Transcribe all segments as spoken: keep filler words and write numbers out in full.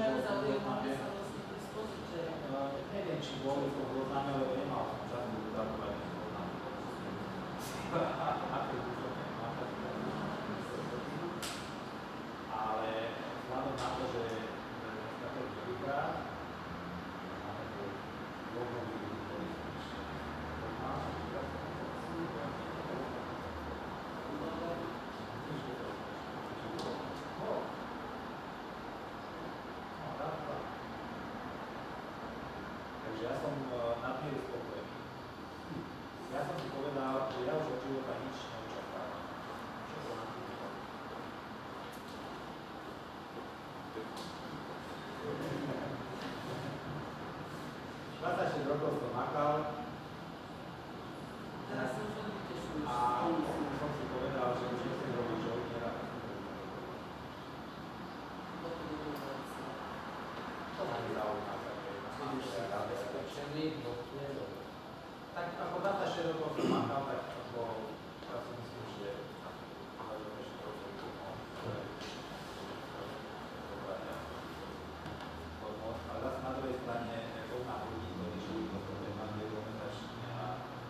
majú záujem, máme sa vlastne prispôsobiť, že... Neviem, či boli to oznáme, lebo nemal som čas uzatovať oznáme. Ale vzhľadom na to, že dneska to je prvýkrát, máme tu logový ktorý Takže ja som nadmieru spokojný. Ja som si povedal, že ja už od života nič neočakávam. Čo sa na tým povedal? dvadsaťšesť rokov som makal. Teraz som sa vytešil. A som si povedal, že už nechcem robiť žoldniera. To ma nezaujíma. Zabezpečený, no nie je dobré. Tak ako dvadsaťšesť rokov som makal, tak ako ja si myslím, že zaujíme ešte trochu pomôcť. Ale zase na druhej strane poznám ľudí, ktorí žijú do toho evangeliometračne a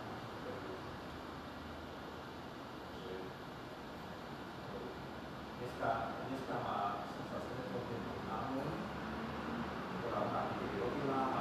dneska, dneska má, som sa stretol jednou známou, ktorá v nás niekedy robila a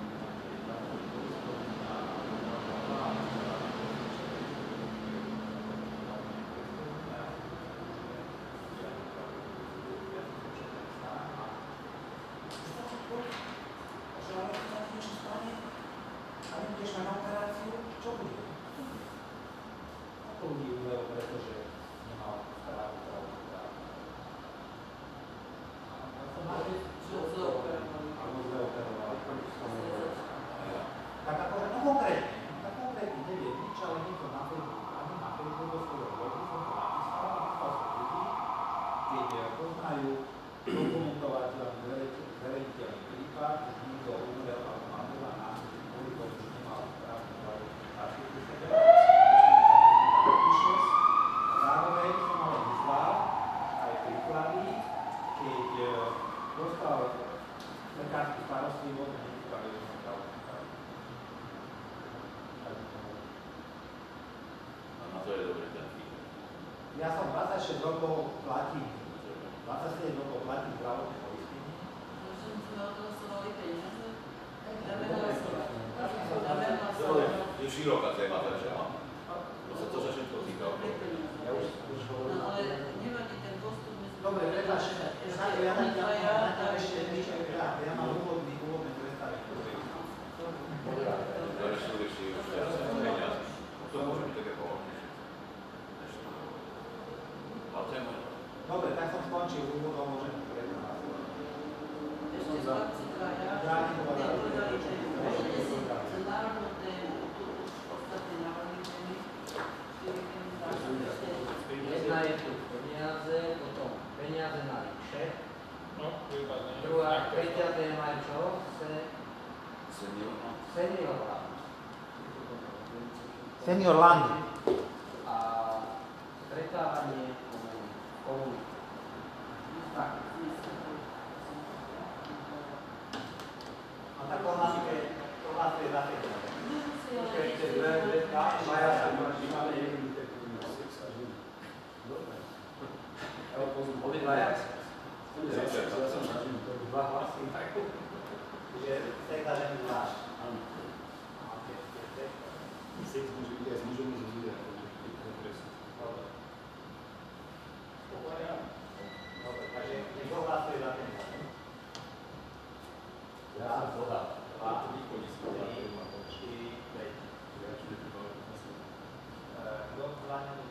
ja som dvadsaťšesť rokov platím, dvadsaťsedem rokov platím zdravotné poistenie. Že sme si odhlasovali peniaze? Dáme hlasovanie. Je široká téma, takže áno. To sa to za všetko týka. Ja už hovorím. No ale nevadí ten postup. Dobre, prepáč, ja tam ešte niečo krát, ja mám úvodný, úvodné predstavenie. To je súvisí už teraz sa peniaze. To môže byť také pohodnejšie. Dobre, tak som skončil úvodom, môžem prednášať. Ešte chlapci dvaja, nepovedali tému. Ešte si národnú tému, tu ostatné národné témy, Jedna je tu peniaze, potom peniaze na ríše. No, výborné. Druhá, tretia téma je čo? Senior, no. Senior land. Senior land. A stretávanie komunity. Tak. A tak ohláste, ohláste za peniaze. Ešte dve, dve, maja sa máme jedný. Obidvaja? Dva hlasy. Že sekta ženy zvlášť. Áno. Sex môže byť aj s mužom, môže byť aj Dobre. Dobre, takže nech ohláste za peniaze. Ja som podal. Dva, tri, štyri, päť. Kto zvládne